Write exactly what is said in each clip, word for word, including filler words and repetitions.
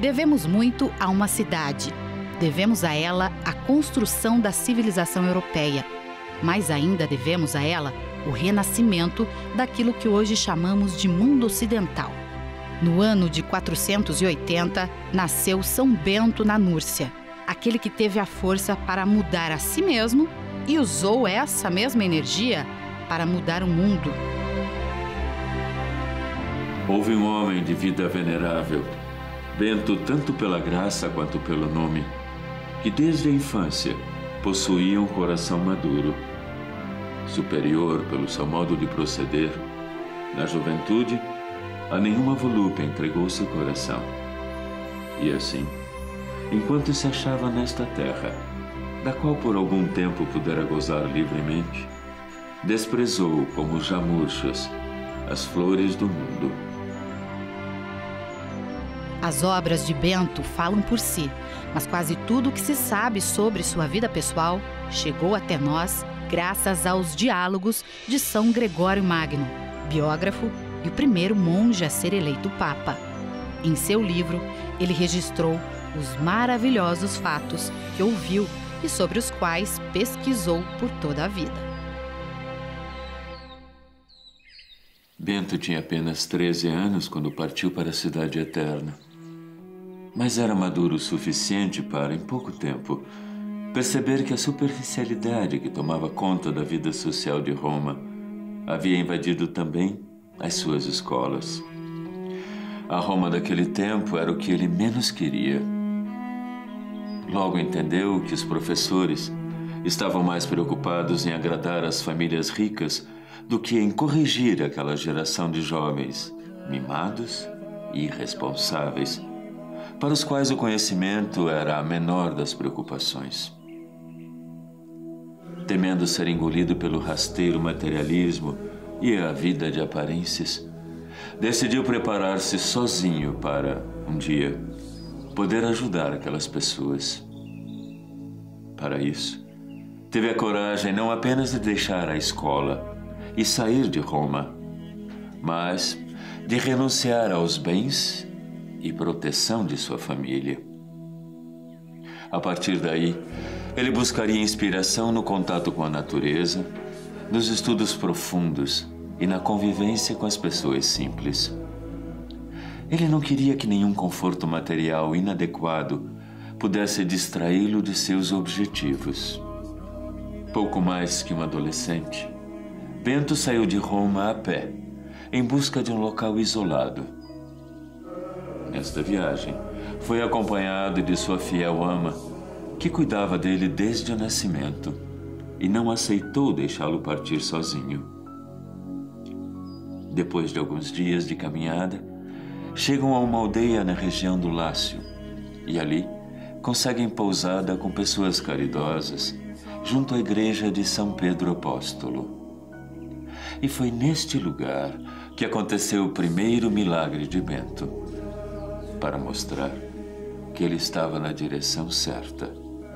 Devemos muito a uma cidade. Devemos a ela a construção da civilização europeia. Mais ainda devemos a ela o renascimento daquilo que hoje chamamos de mundo ocidental. No ano de quatrocentos e oitenta, nasceu São Bento na Núrcia, aquele que teve a força para mudar a si mesmo e usou essa mesma energia para mudar o mundo. Houve um homem de vida venerável, Bento tanto pela graça quanto pelo nome, que desde a infância possuía um coração maduro. Superior pelo seu modo de proceder, na juventude, a nenhuma volúpia entregou seu coração. E assim, enquanto se achava nesta terra, da qual por algum tempo pudera gozar livremente, desprezou como já murchas as flores do mundo. As obras de Bento falam por si, mas quase tudo o que se sabe sobre sua vida pessoal chegou até nós graças aos diálogos de São Gregório Magno, biógrafo e o primeiro monge a ser eleito papa. Em seu livro, ele registrou os maravilhosos fatos que ouviu e sobre os quais pesquisou por toda a vida. Bento tinha apenas treze anos quando partiu para a Cidade Eterna. Mas era maduro o suficiente para, em pouco tempo, perceber que a superficialidade que tomava conta da vida social de Roma havia invadido também as suas escolas. A Roma daquele tempo era o que ele menos queria. Logo entendeu que os professores estavam mais preocupados em agradar as famílias ricas do que em corrigir aquela geração de jovens mimados e irresponsáveis, para os quais o conhecimento era a menor das preocupações. Temendo ser engolido pelo rasteiro materialismo e a vida de aparências, decidiu preparar-se sozinho para, um dia, poder ajudar aquelas pessoas. Para isso, teve a coragem não apenas de deixar a escola e sair de Roma, mas de renunciar aos bens e proteção de sua família. A partir daí, ele buscaria inspiração no contato com a natureza, nos estudos profundos e na convivência com as pessoas simples. Ele não queria que nenhum conforto material inadequado pudesse distraí-lo de seus objetivos. Pouco mais que um adolescente, Bento saiu de Roma a pé, em busca de um local isolado. Nesta viagem, foi acompanhado de sua fiel ama, que cuidava dele desde o nascimento e não aceitou deixá-lo partir sozinho. Depois de alguns dias de caminhada, chegam a uma aldeia na região do Lácio e ali conseguem pousada com pessoas caridosas junto à igreja de São Pedro Apóstolo. E foi neste lugar que aconteceu o primeiro milagre de Bento, para mostrar que ele estava na direção certa.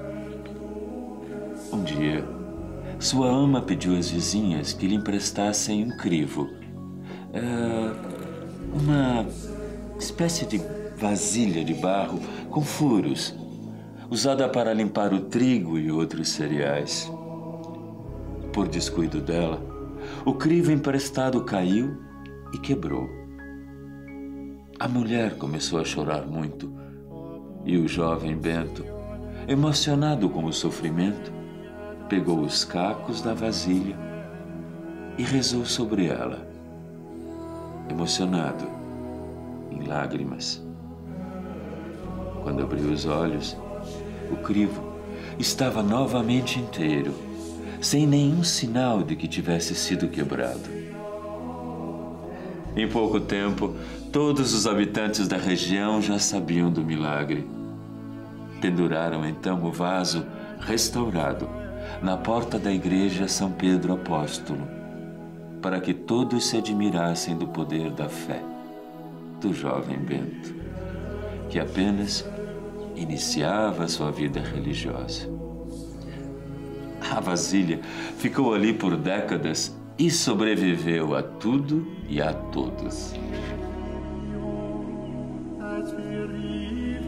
Um dia, sua ama pediu às vizinhas que lhe emprestassem um crivo, é, uma espécie de vasilha de barro com furos, usada para limpar o trigo e outros cereais. Por descuido dela, o crivo emprestado caiu e quebrou. A mulher começou a chorar muito e o jovem Bento, emocionado com o sofrimento, pegou os cacos da vasilha e rezou sobre ela, emocionado, em lágrimas. Quando abriu os olhos, o crivo estava novamente inteiro, sem nenhum sinal de que tivesse sido quebrado. Em pouco tempo, todos os habitantes da região já sabiam do milagre. Penduraram então o vaso restaurado na porta da igreja São Pedro Apóstolo, para que todos se admirassem do poder da fé do jovem Bento, que apenas iniciava sua vida religiosa. A vasilha ficou ali por décadas e sobreviveu a tudo e a todos. As we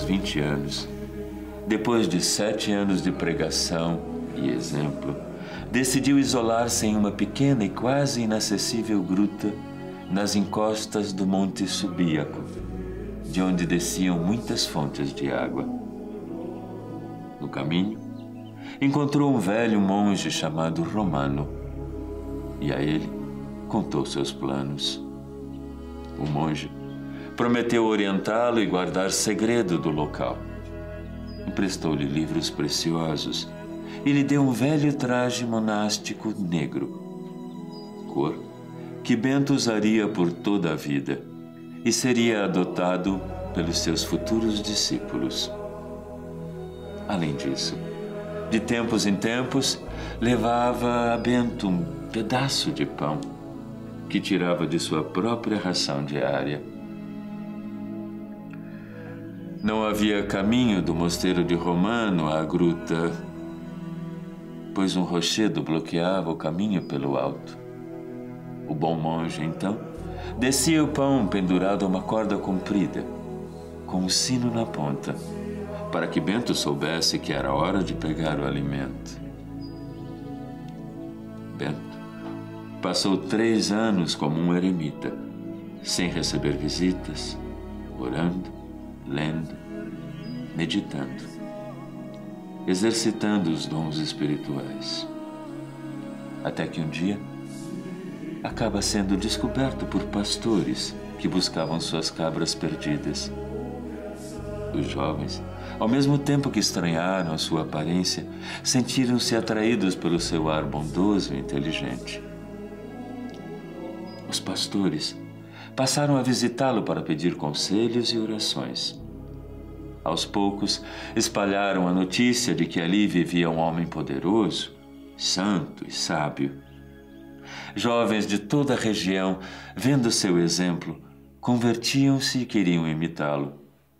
seus vinte anos, depois de sete anos de pregação e exemplo, decidiu isolar-se em uma pequena e quase inacessível gruta nas encostas do Monte Subíaco, de onde desciam muitas fontes de água. No caminho, encontrou um velho monge chamado Romano e a ele contou seus planos. O monge prometeu orientá-lo e guardar segredo do local. Emprestou-lhe livros preciosos e lhe deu um velho traje monástico negro, cor que Bento usaria por toda a vida e seria adotado pelos seus futuros discípulos. Além disso, de tempos em tempos, levava a Bento um pedaço de pão que tirava de sua própria ração diária. Não havia caminho do mosteiro de Romano à gruta, pois um rochedo bloqueava o caminho pelo alto. O bom monge, então, descia o pão pendurado a uma corda comprida, com um sino na ponta, para que Bento soubesse que era hora de pegar o alimento. Bento passou três anos como um eremita, sem receber visitas, orando, lendo, meditando, exercitando os dons espirituais. Até que um dia acaba sendo descoberto por pastores que buscavam suas cabras perdidas. Os jovens, ao mesmo tempo que estranharam a sua aparência, sentiram-se atraídos pelo seu ar bondoso e inteligente. Os pastores passaram a visitá-lo para pedir conselhos e orações. Aos poucos, espalharam a notícia de que ali vivia um homem poderoso, santo e sábio. Jovens de toda a região, vendo seu exemplo, convertiam-se e queriam imitá-lo.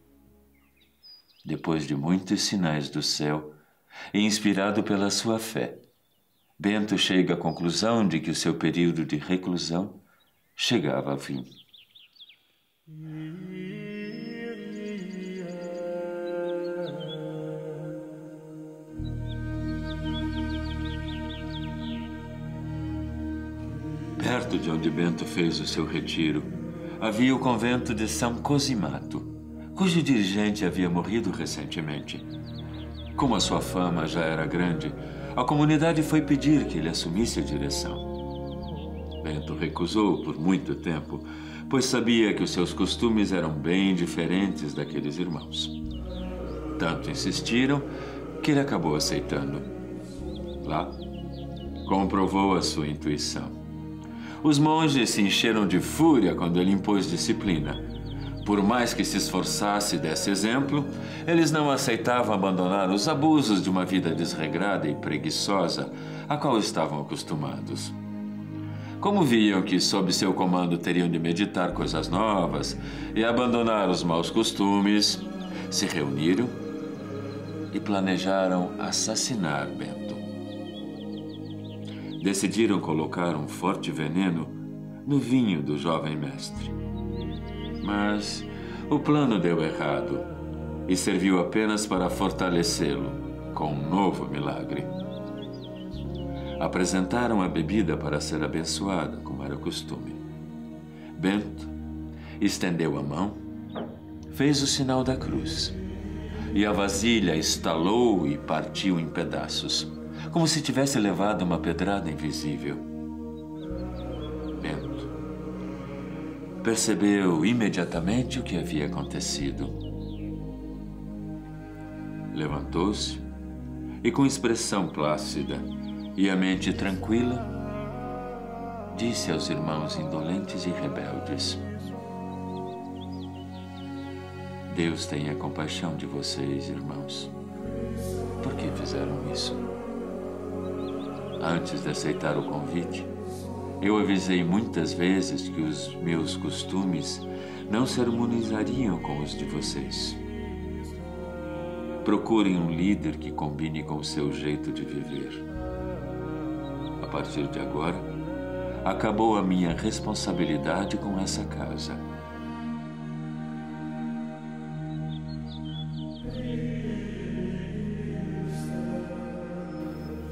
Depois de muitos sinais do céu, e inspirado pela sua fé, Bento chega à conclusão de que o seu período de reclusão chegava ao fim. Perto de onde Bento fez o seu retiro, havia o convento de São Cosimato, cujo dirigente havia morrido recentemente. Como a sua fama já era grande, a comunidade foi pedir que ele assumisse a direção. Bento recusou por muito tempo, pois sabia que os seus costumes eram bem diferentes daqueles irmãos. Tanto insistiram que ele acabou aceitando. Lá, comprovou a sua intuição. Os monges se encheram de fúria quando ele impôs disciplina. Por mais que se esforçasse e desse exemplo, eles não aceitavam abandonar os abusos de uma vida desregrada e preguiçosa a qual estavam acostumados. Como viam que, sob seu comando, teriam de meditar coisas novas e abandonar os maus costumes, se reuniram e planejaram assassinar Bento. Decidiram colocar um forte veneno no vinho do jovem mestre. Mas o plano deu errado e serviu apenas para fortalecê-lo com um novo milagre. Apresentaram a bebida para ser abençoada, como era costume. Bento estendeu a mão, fez o sinal da cruz, e a vasilha estalou e partiu em pedaços, como se tivesse levado uma pedrada invisível. Bento percebeu imediatamente o que havia acontecido. Levantou-se e, com expressão plácida e a mente tranquila, disse aos irmãos indolentes e rebeldes: Deus tenha compaixão de vocês, irmãos. Por que fizeram isso? Antes de aceitar o convite, eu avisei muitas vezes que os meus costumes não se harmonizariam com os de vocês. Procurem um líder que combine com o seu jeito de viver. A partir de agora, acabou a minha responsabilidade com essa casa.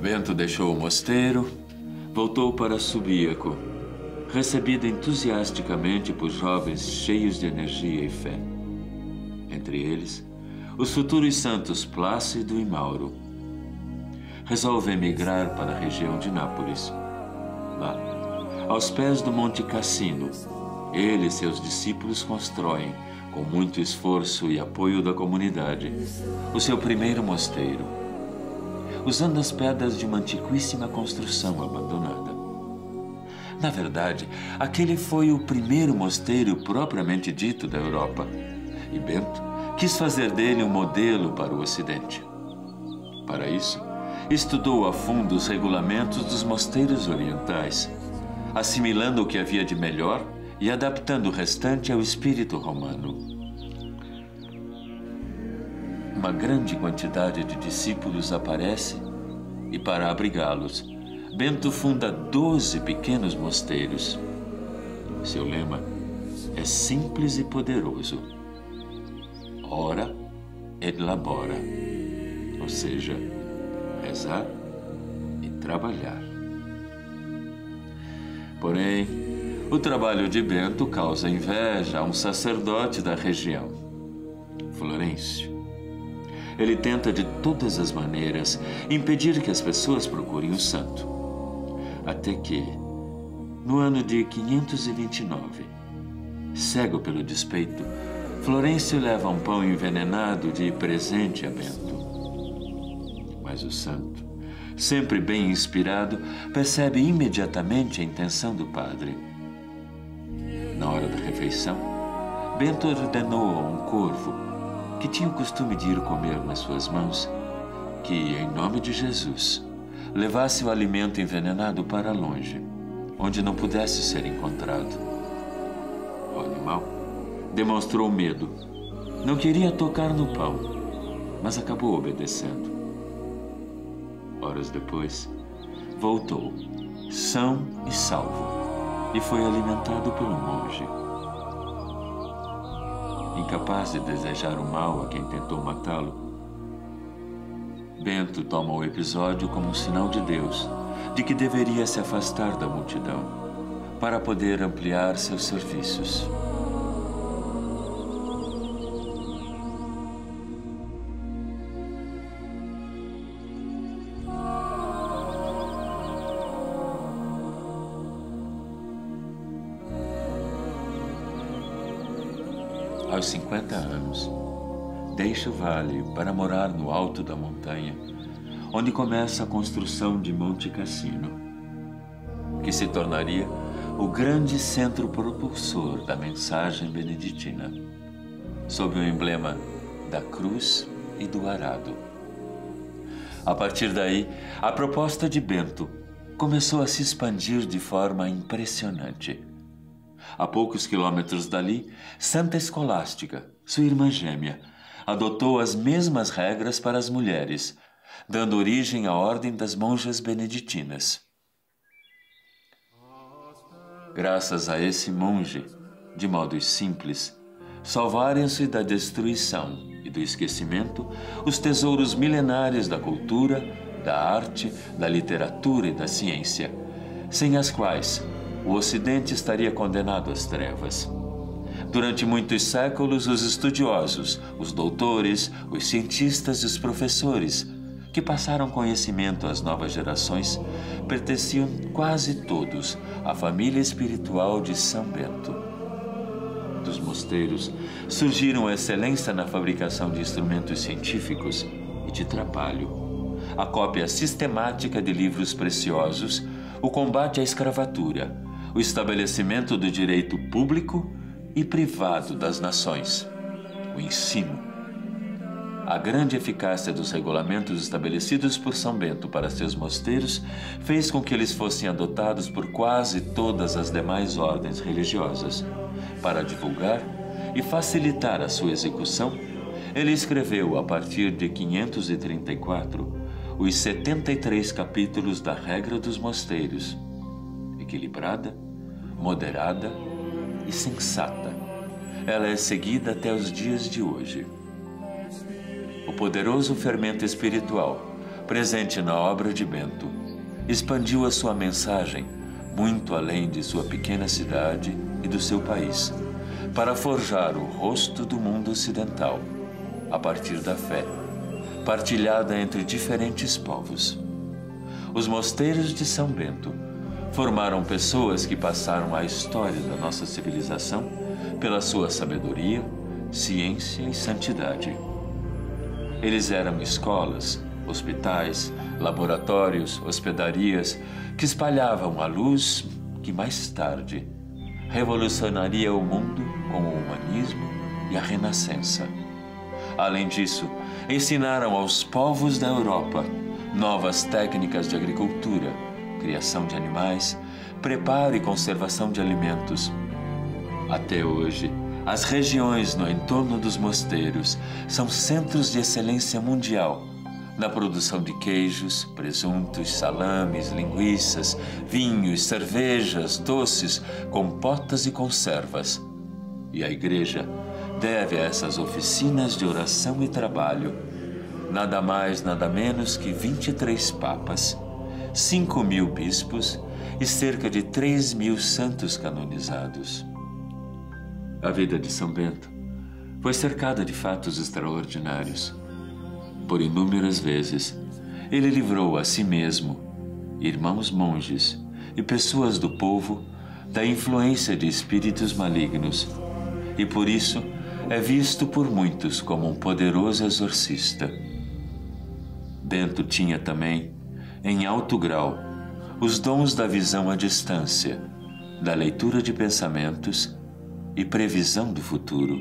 Bento deixou o mosteiro, voltou para Subíaco, recebido entusiasticamente por jovens cheios de energia e fé. Entre eles, os futuros santos Plácido e Mauro. Resolve emigrar para a região de Nápoles. Lá, aos pés do Monte Cassino, ele e seus discípulos constroem, com muito esforço e apoio da comunidade, o seu primeiro mosteiro, usando as pedras de uma antiquíssima construção abandonada. Na verdade, aquele foi o primeiro mosteiro propriamente dito da Europa, e Bento quis fazer dele um modelo para o Ocidente. Para isso, estudou a fundo os regulamentos dos mosteiros orientais, assimilando o que havia de melhor e adaptando o restante ao espírito romano. Uma grande quantidade de discípulos aparece e, para abrigá-los, Bento funda doze pequenos mosteiros. Seu lema é simples e poderoso: ora et labora, ou seja, rezar e trabalhar. Porém, o trabalho de Bento causa inveja a um sacerdote da região, Florencio. Ele tenta de todas as maneiras impedir que as pessoas procurem o santo. Até que, no ano de quinhentos e vinte e nove, cego pelo despeito, Florencio leva um pão envenenado de presente a Bento. Mas o santo, sempre bem inspirado, percebe imediatamente a intenção do padre. Na hora da refeição, Bento ordenou a um corvo, que tinha o costume de ir comer nas suas mãos, que, em nome de Jesus, levasse o alimento envenenado para longe, onde não pudesse ser encontrado. O animal demonstrou medo. Não queria tocar no pão, mas acabou obedecendo. Horas depois, voltou, são e salvo, e foi alimentado pelo monge. Incapaz de desejar o mal a quem tentou matá-lo, Bento toma o episódio como um sinal de Deus, de que deveria se afastar da multidão, para poder ampliar seus serviços. Aos cinquenta anos, deixa o vale para morar no alto da montanha, onde começa a construção de Monte Cassino, que se tornaria o grande centro propulsor da mensagem beneditina, sob o emblema da cruz e do arado. A partir daí, a proposta de Bento começou a se expandir de forma impressionante. A poucos quilômetros dali, Santa Escolástica, sua irmã gêmea, adotou as mesmas regras para as mulheres, dando origem à Ordem das Monjas Beneditinas. Graças a esse monge, de modo simples, salvaram-se da destruição e do esquecimento os tesouros milenários da cultura, da arte, da literatura e da ciência, sem as quais o Ocidente estaria condenado às trevas. Durante muitos séculos, os estudiosos, os doutores, os cientistas e os professores, que passaram conhecimento às novas gerações, pertenciam quase todos à família espiritual de São Bento. Dos mosteiros surgiram a excelência na fabricação de instrumentos científicos e de trabalho, a cópia sistemática de livros preciosos, o combate à escravatura, o estabelecimento do direito público e privado das nações, o ensino. A grande eficácia dos regulamentos estabelecidos por São Bento para seus mosteiros fez com que eles fossem adotados por quase todas as demais ordens religiosas. Para divulgar e facilitar a sua execução, ele escreveu, a partir de quinhentos e trinta e quatro, os setenta e três capítulos da Regra dos Mosteiros, equilibrada, moderada e sensata. Ela é seguida até os dias de hoje. O poderoso fermento espiritual presente na obra de Bento, expandiu a sua mensagem muito além de sua pequena cidade e do seu país, para forjar o rosto do mundo ocidental, a partir da fé, partilhada entre diferentes povos. Os mosteiros de São Bento formaram pessoas que passaram a história da nossa civilização pela sua sabedoria, ciência e santidade. Eles eram escolas, hospitais, laboratórios, hospedarias que espalhavam a luz que mais tarde revolucionaria o mundo com o humanismo e a renascença. Além disso, ensinaram aos povos da Europa novas técnicas de agricultura, criação de animais, preparo e conservação de alimentos. Até hoje, as regiões no entorno dos mosteiros são centros de excelência mundial na produção de queijos, presuntos, salames, linguiças, vinhos, cervejas, doces, compotas e conservas. E a Igreja deve a essas oficinas de oração e trabalho nada mais, nada menos que vinte e três papas, cinco mil bispos e cerca de três mil santos canonizados. A vida de São Bento foi cercada de fatos extraordinários. Por inúmeras vezes, ele livrou a si mesmo, irmãos monges e pessoas do povo da influência de espíritos malignos, e por isso é visto por muitos como um poderoso exorcista. Bento tinha também, em alto grau, os dons da visão à distância, da leitura de pensamentos e previsão do futuro.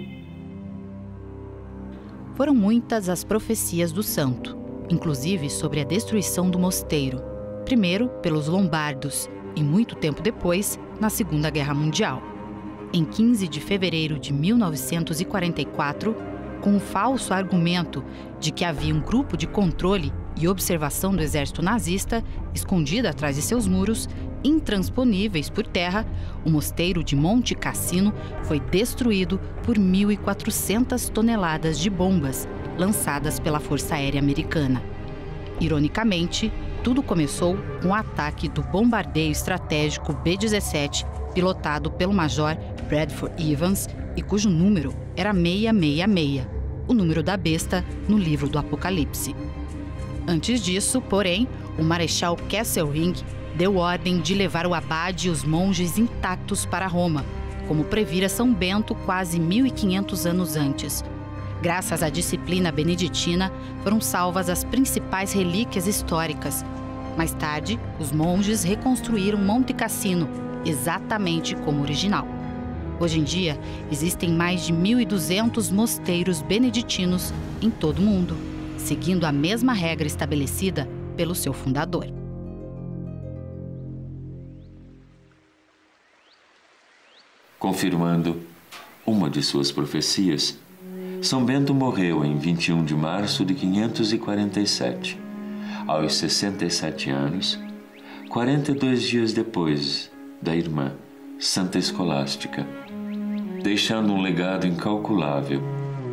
Foram muitas as profecias do santo, inclusive sobre a destruição do mosteiro, primeiro pelos lombardos e muito tempo depois, na Segunda Guerra Mundial. Em quinze de fevereiro de mil novecentos e quarenta e quatro, com o falso argumento de que havia um grupo de controle e observação do exército nazista escondido atrás de seus muros, intransponíveis por terra, o mosteiro de Monte Cassino foi destruído por mil e quatrocentas toneladas de bombas lançadas pela Força Aérea Americana. Ironicamente, tudo começou com o ataque do bombardeio estratégico B dezessete, pilotado pelo Major Bradford Evans e cujo número era seiscentos e sessenta e seis, o número da besta no livro do Apocalipse. Antes disso, porém, o Marechal Kesselring deu ordem de levar o abade e os monges intactos para Roma, como previra São Bento quase mil e quinhentos anos antes. Graças à disciplina beneditina, foram salvas as principais relíquias históricas. Mais tarde, os monges reconstruíram Monte Cassino, exatamente como original. Hoje em dia, existem mais de mil e duzentos mosteiros beneditinos em todo o mundo, seguindo a mesma regra estabelecida pelo seu fundador. Confirmando uma de suas profecias, São Bento morreu em vinte e um de março de quinhentos e quarenta e sete, aos sessenta e sete anos, quarenta e dois dias depois da irmã Santa Escolástica, deixando um legado incalculável.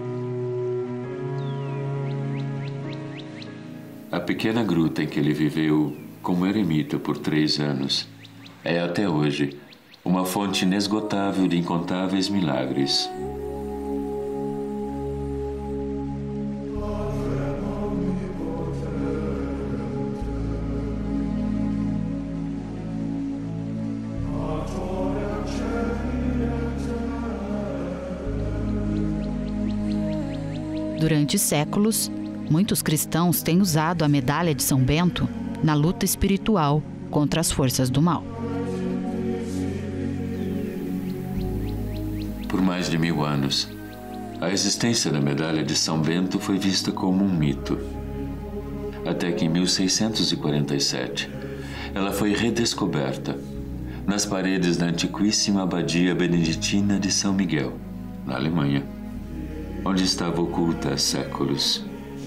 A pequena gruta em que ele viveu como eremita por três anos é até hoje uma fonte inesgotável de incontáveis milagres. Durante séculos, muitos cristãos têm usado a medalha de São Bento na luta espiritual contra as forças do mal. Por mais de mil anos, a existência da medalha de São Bento foi vista como um mito. Até que em mil seiscentos e quarenta e sete, ela foi redescoberta nas paredes da antiquíssima abadia beneditina de São Miguel, na Alemanha, onde estava oculta há séculos.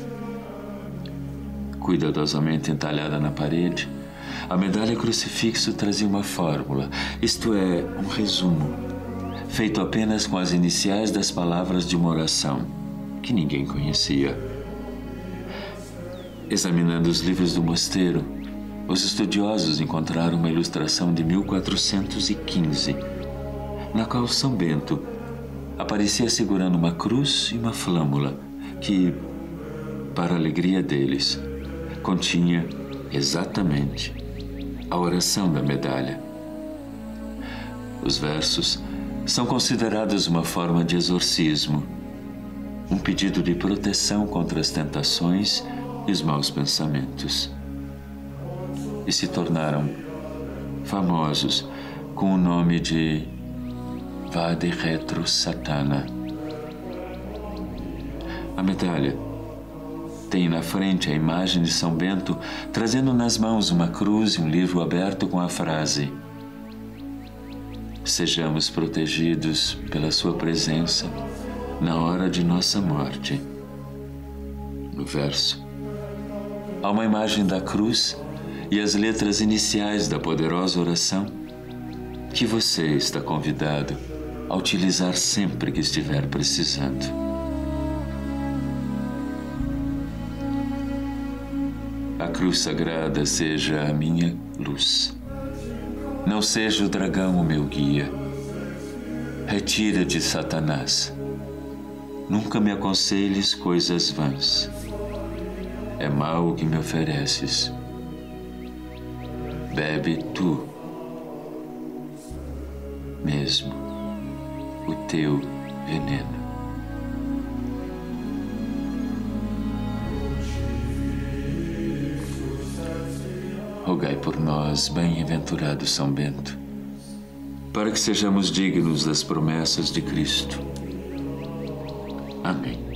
Cuidadosamente entalhada na parede, a medalha crucifixo trazia uma fórmula, isto é, um resumo, feito apenas com as iniciais das palavras de uma oração que ninguém conhecia. Examinando os livros do mosteiro, os estudiosos encontraram uma ilustração de mil quatrocentos e quinze, na qual São Bento aparecia segurando uma cruz e uma flâmula que, para a alegria deles, continha exatamente a oração da medalha. Os versos são considerados uma forma de exorcismo, um pedido de proteção contra as tentações e os maus pensamentos. E se tornaram famosos com o nome de Vade Retro Satana. A medalha tem na frente a imagem de São Bento trazendo nas mãos uma cruz e um livro aberto com a frase: sejamos protegidos pela sua presença na hora de nossa morte. No verso, há uma imagem da cruz e as letras iniciais da poderosa oração que você está convidado a utilizar sempre que estiver precisando. A cruz sagrada seja a minha luz. Não seja o dragão o meu guia. Retira de Satanás. Nunca me aconselhes coisas vãs. É mal o que me ofereces. Bebe tu mesmo o teu veneno. Rogai por nós, bem-aventurado São Bento, para que sejamos dignos das promessas de Cristo. Amém.